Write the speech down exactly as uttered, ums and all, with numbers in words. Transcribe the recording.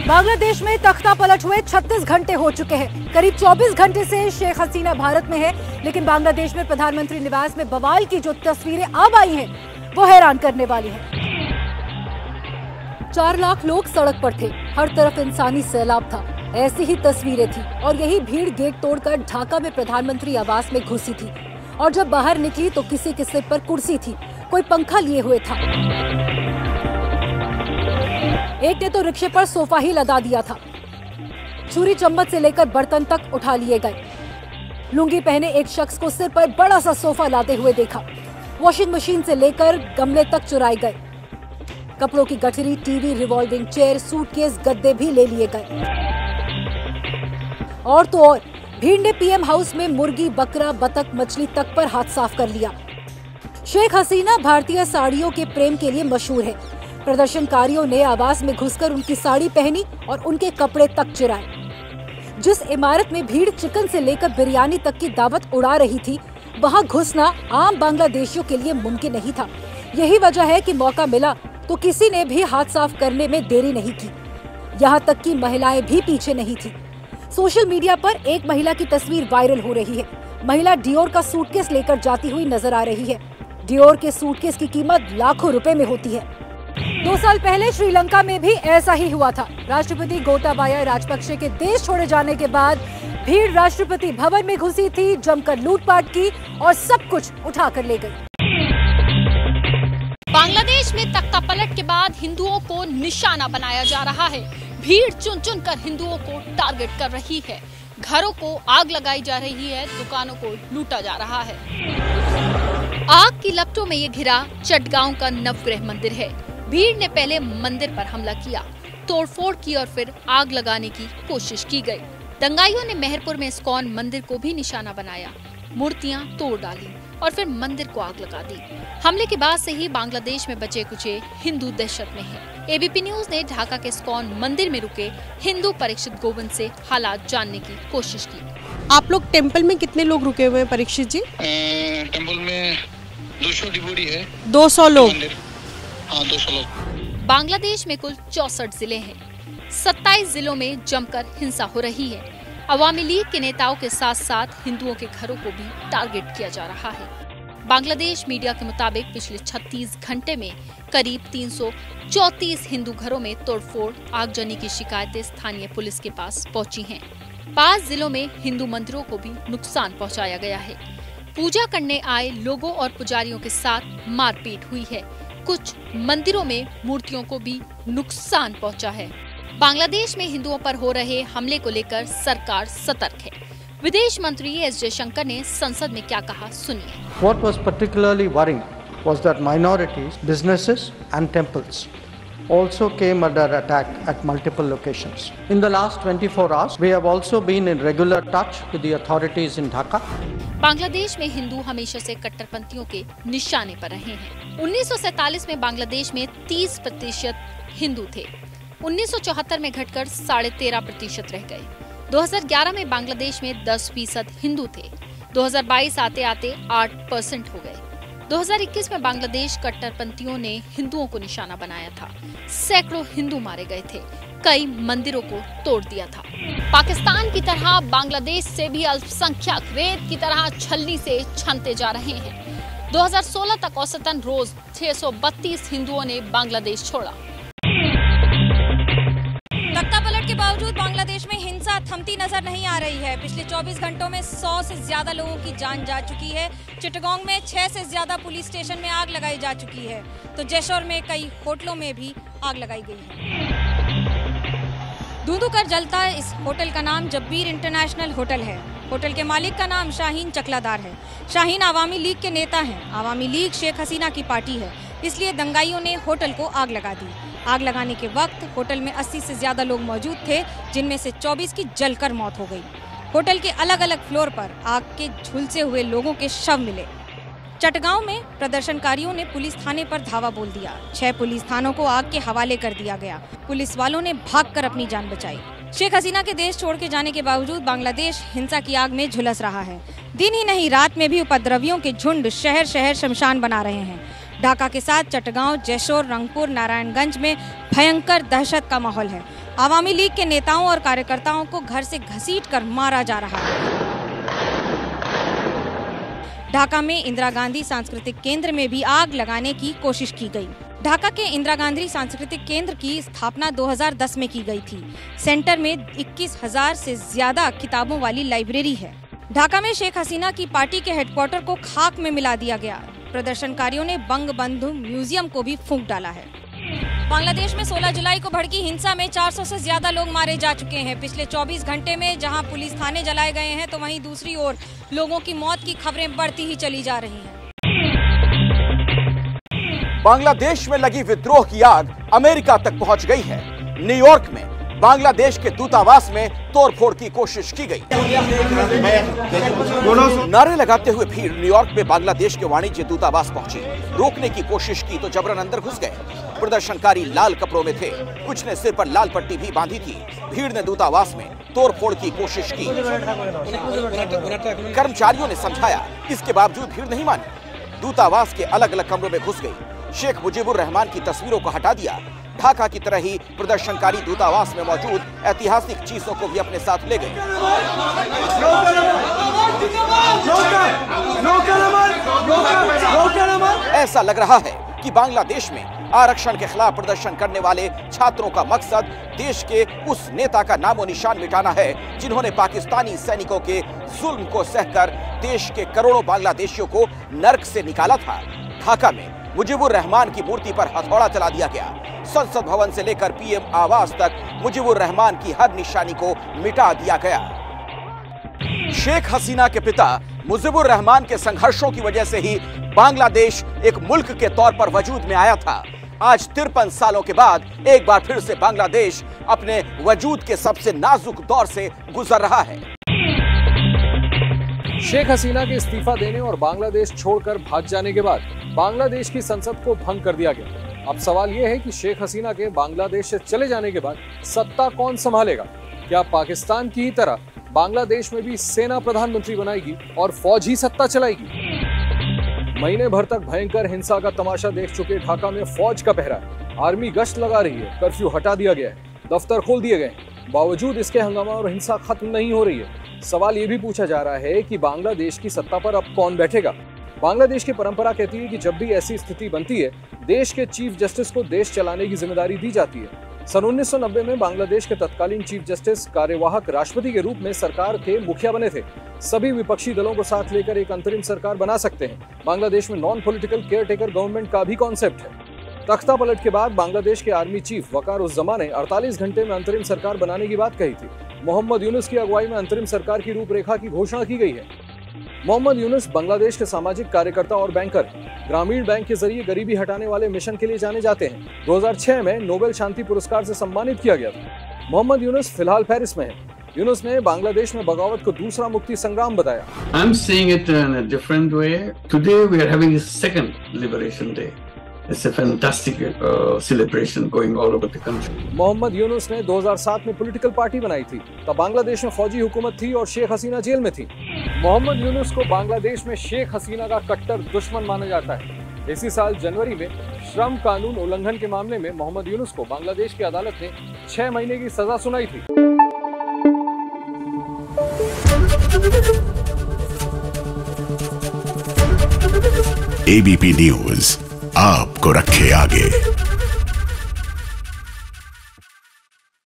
बांग्लादेश में तख्ता पलट हुए छत्तीस घंटे हो चुके हैं। करीब चौबीस घंटे से शेख हसीना भारत में है, लेकिन बांग्लादेश में प्रधानमंत्री निवास में बवाल की जो तस्वीरें अब आई हैं, वो हैरान करने वाली हैं। चार लाख लोग सड़क पर थे, हर तरफ इंसानी सैलाब था। ऐसी ही तस्वीरें थी और यही भीड़ गेट तोड़कर ढाका में प्रधानमंत्री आवास में घुसी थी। और जब बाहर निकली तो किसी के सिर पर कुर्सी थी, कोई पंखा लिए हुए था। एक ने तो रिक्शे पर सोफा ही लगा दिया था। छुरी चम्मच से लेकर बर्तन तक उठा लिए गए। लुंगी पहने एक शख्स को सिर पर बड़ा सा सोफा लाते हुए देखा। वॉशिंग मशीन से लेकर गमले तक चुराए गए। कपड़ों की गठरी, टीवी, रिवॉल्विंग चेयर, सूटकेस, गद्दे भी ले लिए गए। और तो और भीड़ ने पीएम हाउस में मुर्गी, बकरा, बतख, मछली तक पर हाथ साफ कर लिया। शेख हसीना भारतीय साड़ियों के प्रेम के लिए मशहूर है। प्रदर्शनकारियों ने आवास में घुसकर उनकी साड़ी पहनी और उनके कपड़े तक चुराए। जिस इमारत में भीड़ चिकन से लेकर बिरयानी तक की दावत उड़ा रही थी, वहां घुसना आम बांग्लादेशियों के लिए मुमकिन नहीं था। यही वजह है कि मौका मिला तो किसी ने भी हाथ साफ करने में देरी नहीं की। यहाँ तक कि महिलाएं भी पीछे नहीं थी। सोशल मीडिया पर एक महिला की तस्वीर वायरल हो रही है। महिला डियोर का सूटकेस लेकर जाती हुई नजर आ रही है। डियोर के सूटकेस की कीमत लाखों रुपए में होती है। दो साल पहले श्रीलंका में भी ऐसा ही हुआ था। राष्ट्रपति गोटाबाया राजपक्षे के देश छोड़े जाने के बाद भीड़ राष्ट्रपति भवन में घुसी थी, जमकर लूटपाट की और सब कुछ उठा कर ले गई। बांग्लादेश में तख्ता पलट के बाद हिंदुओं को निशाना बनाया जा रहा है। भीड़ चुन चुन कर हिंदुओं को टारगेट कर रही है। घरों को आग लगाई जा रही है, दुकानों को लूटा जा रहा है। आग की लपटों में ये घिरा चटगांव का नवग्रह मंदिर है। भीड़ ने पहले मंदिर पर हमला किया, तोड़फोड़ की और फिर आग लगाने की कोशिश की गई। दंगाइयों ने मेहरपुर में इस्कॉन मंदिर को भी निशाना बनाया, मूर्तियां तोड़ डाली और फिर मंदिर को आग लगा दी। हमले के बाद से ही बांग्लादेश में बचे कुचे हिंदू दहशत में हैं। एबीपी न्यूज ने ढाका के इस्कॉन मंदिर में रुके हिंदू परीक्षित गोविंद से हालात जानने की कोशिश की। आप लोग टेम्पल में कितने लोग रुके हुए हैं परीक्षित जी? टेम्पल में दो सौ डिवोटी है। दो सौ लोग? हाँ, दो सौ लोग। बांग्लादेश में कुल चौसठ जिले हैं। सत्ताईस जिलों में जमकर हिंसा हो रही है। अवामी लीग के नेताओं के साथ साथ हिंदुओं के घरों को भी टारगेट किया जा रहा है। बांग्लादेश मीडिया के मुताबिक पिछले छत्तीस घंटे में करीब तीन सौ चौंतीस हिंदू घरों में तोड़फोड़, आगजनी की शिकायतें स्थानीय पुलिस के पास पहुंची हैं। पांच जिलों में हिंदू मंदिरों को भी नुकसान पहुंचाया गया है। पूजा करने आए लोगों और पुजारियों के साथ मारपीट हुई है। कुछ मंदिरों में मूर्तियों को भी नुकसान पहुंचा है। बांग्लादेश में हिंदुओं पर हो रहे हमले को लेकर सरकार सतर्क है। विदेश मंत्री एस जयशंकर ने संसद में क्या कहा, सुनिए। What was particularly worrying was that minorities, businesses and temples also came under attack at multiple locations. In the last twenty-four hours, we have also been in regular touch with the authorities in Dhaka. Bangladesh में हिंदू हमेशा से कट्टरपंथियों के निशाने पर रहे हैं। उन्नीस सौ सैतालीस में बांग्लादेश में तीस प्रतिशत हिंदू थे। उन्नीस सौ चौहत्तर में घटकर साढ़े तेरह प्रतिशत रह गए। दो हज़ार ग्यारह में बांग्लादेश में दस फीसद हिंदू थे। दो हज़ार बाईस आते आते आठ परसेंट हो गए। दो हज़ार इक्कीस में बांग्लादेश कट्टरपंथियों ने हिंदुओं को निशाना बनाया था। सैकड़ों हिंदू मारे गए थे। कई मंदिरों को तोड़ दिया था। पाकिस्तान की तरह बांग्लादेश से भी अल्पसंख्यक रेत की तरह छलनी से छनते जा रहे हैं। दो हज़ार सोलह तक औसतन रोज छह सौ बत्तीस हिंदुओं ने बांग्लादेश छोड़ा। तख्ता पलट के बावजूद बांग्लादेश में हिंसा थमती नजर नहीं आ रही है। पिछले चौबीस घंटों में सौ से ज्यादा लोगों की जान जा चुकी है। चिटगांव में छह से ज्यादा पुलिस स्टेशन में आग लगाई जा चुकी है, तो जैशोर में कई होटलों में भी आग लगाई गई है। धुंधु कर जलता है इस होटल का नाम जब्बीर इंटरनेशनल होटल है। होटल के मालिक का नाम शाहीन चकलादार है। शाहीन आवामी लीग के नेता हैं। आवामी लीग शेख हसीना की पार्टी है, इसलिए दंगाइयों ने होटल को आग लगा दी। आग लगाने के वक्त होटल में अस्सी से ज्यादा लोग मौजूद थे, जिनमें से चौबीस की जलकर मौत हो गई। होटल के अलग अलग फ्लोर पर आग के झुलसे हुए लोगों के शव मिले। चटगांव में प्रदर्शनकारियों ने पुलिस थाने पर धावा बोल दिया। छह पुलिस थानों को आग के हवाले कर दिया गया। पुलिस वालों ने भागकर अपनी जान बचाई। शेख हसीना के देश छोड़ के जाने के बावजूद बांग्लादेश हिंसा की आग में झुलस रहा है। दिन ही नहीं रात में भी उपद्रवियों के झुंड शहर शहर शमशान बना रहे हैं। ढाका के साथ चटगांव, जयशोर, रंगपुर, नारायणगंज में भयंकर दहशत का माहौल है। आवामी लीग के नेताओं और कार्यकर्ताओं को घर से घसीटकर मारा जा रहा है। ढाका में इंदिरा गांधी सांस्कृतिक केंद्र में भी आग लगाने की कोशिश की गई। ढाका के इंदिरा गांधी सांस्कृतिक केंद्र की स्थापना दो हज़ार दस में की गई थी। सेंटर में इक्कीस हजार से ज्यादा किताबों वाली लाइब्रेरी है। ढाका में शेख हसीना की पार्टी के हेडक्वार्टर को खाक में मिला दिया गया। प्रदर्शनकारियों ने बंगबंधु म्यूजियम को भी फूंक डाला है। बांग्लादेश में सोलह जुलाई को भड़की हिंसा में चार सौ से ज्यादा लोग मारे जा चुके हैं। पिछले चौबीस घंटे में जहां पुलिस थाने जलाए गए हैं, तो वहीं दूसरी ओर लोगों की मौत की खबरें बढ़ती ही चली जा रही हैं। बांग्लादेश में लगी विद्रोह की आग अमेरिका तक पहुंच गई है। न्यूयॉर्क में बांग्लादेश के दूतावास में तोड़फोड़ की कोशिश की गई। नारे लगाते हुए भीड़ न्यूयॉर्क में बांग्लादेश के वाणिज्य दूतावास पहुंची। रोकने की कोशिश की तो जबरन अंदर घुस गए। प्रदर्शनकारी लाल कपड़ों में थे, कुछ ने सिर पर लाल पट्टी भी बांधी थी। भीड़ ने दूतावास में तोड़फोड़ की कोशिश की। कर्मचारियों ने समझाया, इसके बावजूद भीड़ नहीं मानी। दूतावास के अलग अलग कमरों में घुस गई। शेख मुजीबुर रहमान की तस्वीरों को हटा दिया। ढाका की तरह ही प्रदर्शनकारी दूतावास में मौजूद ऐतिहासिक चीजों को भी अपने साथ ले गए। ऐसा लग रहा है कि बांग्लादेश में आरक्षण के खिलाफ प्रदर्शन करने वाले छात्रों का मकसद देश के उस नेता का नामो निशान मिटाना है जिन्होंने पाकिस्तानी सैनिकों के जुल्म को सहकर देश के करोड़ों बांग्लादेशियों को नर्क से निकाला था। ढाका में मुजीबुर रहमान की मूर्ति पर हथौड़ा चला दिया गया। संसद भवन से लेकर पीएम आवास तक मुजीबुर रहमान की हर निशानी को मिटा दिया गया। शेख हसीना के पिता मुजीबुर रहमान के संघर्षों की वजह से ही बांग्लादेश एक मुल्क के तौर पर वजूद में आया था। आज तिरपन सालों के बाद एक बार फिर से बांग्लादेश अपने वजूद के सबसे नाजुक दौर से गुजर रहा है। शेख हसीना के इस्तीफा देने और बांग्लादेश छोड़कर भाग जाने के बाद बांग्लादेश की संसद को भंग कर दिया गया। अब सवाल यह है कि शेख हसीना के बांग्लादेश से चले जाने के बाद सत्ता कौन संभालेगा? क्या पाकिस्तान की ही तरह बांग्लादेश में भी सेना प्रधानमंत्री बनाएगी और फौज ही सत्ता चलाएगी? महीने भर तक भयंकर हिंसा का तमाशा देख चुके ढाका में फौज का पहरा है। आर्मी गश्त लगा रही है। कर्फ्यू हटा दिया गया है। दफ्तर खोल दिए गए। बावजूद इसके हंगामा और हिंसा खत्म नहीं हो रही है। सवाल ये भी पूछा जा रहा है कि बांग्लादेश की सत्ता पर अब कौन बैठेगा? बांग्लादेश की परंपरा कहती है कि जब भी ऐसी स्थिति बनती है, देश के चीफ जस्टिस को देश चलाने की जिम्मेदारी दी जाती है। सन उन्नीस सौ नब्बे में बांग्लादेश के तत्कालीन चीफ जस्टिस कार्यवाहक राष्ट्रपति के रूप में सरकार के मुखिया बने थे। सभी विपक्षी दलों को साथ लेकर एक अंतरिम सरकार बना सकते हैं। बांग्लादेश में non political caretaker government का भी कॉन्सेप्ट है। तख्ता पलट के बाद बांग्लादेश के आर्मी चीफ वकार-उज़-ज़मा ने अड़तालीस घंटे में अंतरिम सरकार बनाने की बात कही थी। मोहम्मद यूनुस की अगुवाई में अंतरिम सरकार की रूपरेखा की घोषणा की गई है। मोहम्मद यूनुस बांग्लादेश के सामाजिक कार्यकर्ता और बैंकर, ग्रामीण बैंक के जरिए गरीबी हटाने वाले मिशन के लिए जाने जाते हैं। दो हज़ार छह में नोबेल शांति पुरस्कार से सम्मानित किया गया था। मोहम्मद यूनुस फिलहाल पेरिस में है। यूनुस ने बांग्लादेश में बगावत को दूसरा मुक्ति संग्राम बताया। I'm seeing it in a different way. Today we are having a second liberation day. It's a fantastic uh, celebration going all over the country. Mohammad Yunus ने दो हज़ार सात में पॉलिटिकल पार्टी बनाई थी। तब बांग्लादेश में फौजी हुकूमत थी और शेख हसीना जेल में थी। मोहम्मद यूनुस को बांग्लादेश में शेख हसीना का कट्टर दुश्मन माना जाता है। इसी साल जनवरी में श्रम कानून उल्लंघन के मामले में मोहम्मद यूनुस को बांग्लादेश की अदालत ने छह महीने की सजा सुनाई थी। एबीपी न्यूज आपको रखे आगे।